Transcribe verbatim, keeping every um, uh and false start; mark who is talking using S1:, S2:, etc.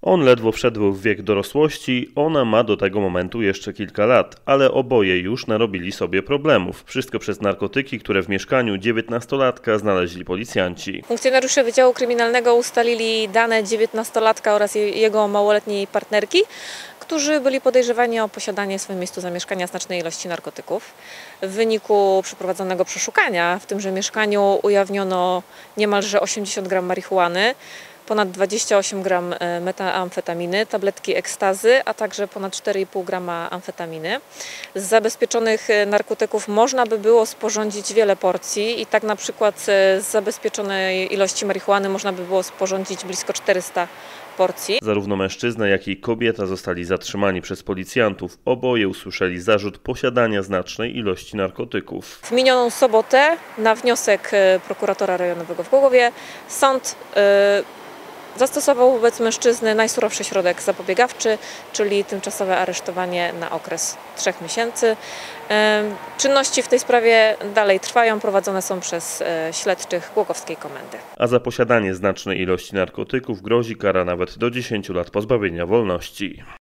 S1: On ledwo wszedł w wiek dorosłości, ona ma do tego momentu jeszcze kilka lat, ale oboje już narobili sobie problemów. Wszystko przez narkotyki, które w mieszkaniu dziewiętnastolatka znaleźli policjanci.
S2: Funkcjonariusze Wydziału Kryminalnego ustalili dane dziewiętnastolatka oraz jego małoletniej partnerki, którzy byli podejrzewani o posiadanie w swoim miejscu zamieszkania znacznej ilości narkotyków. W wyniku przeprowadzonego przeszukania w tymże mieszkaniu ujawniono niemalże osiemdziesiąt gram marihuany, ponad dwadzieścia osiem gram metamfetaminy, tabletki ekstazy, a także ponad cztery i pół grama amfetaminy. Z zabezpieczonych narkotyków można by było sporządzić wiele porcji i tak na przykład z zabezpieczonej ilości marihuany można by było sporządzić blisko czterysta porcji.
S1: Zarówno mężczyzna, jak i kobieta zostali zatrzymani przez policjantów. Oboje usłyszeli zarzut posiadania znacznej ilości narkotyków.
S2: W minioną sobotę na wniosek prokuratora rejonowego w Głogowie sąd yy, zastosował wobec mężczyzny najsurowszy środek zapobiegawczy, czyli tymczasowe aresztowanie na okres trzech miesięcy. Czynności w tej sprawie dalej trwają, prowadzone są przez śledczych Głogowskiej Komendy.
S1: A za posiadanie znacznej ilości narkotyków grozi kara nawet do dziesięciu lat pozbawienia wolności.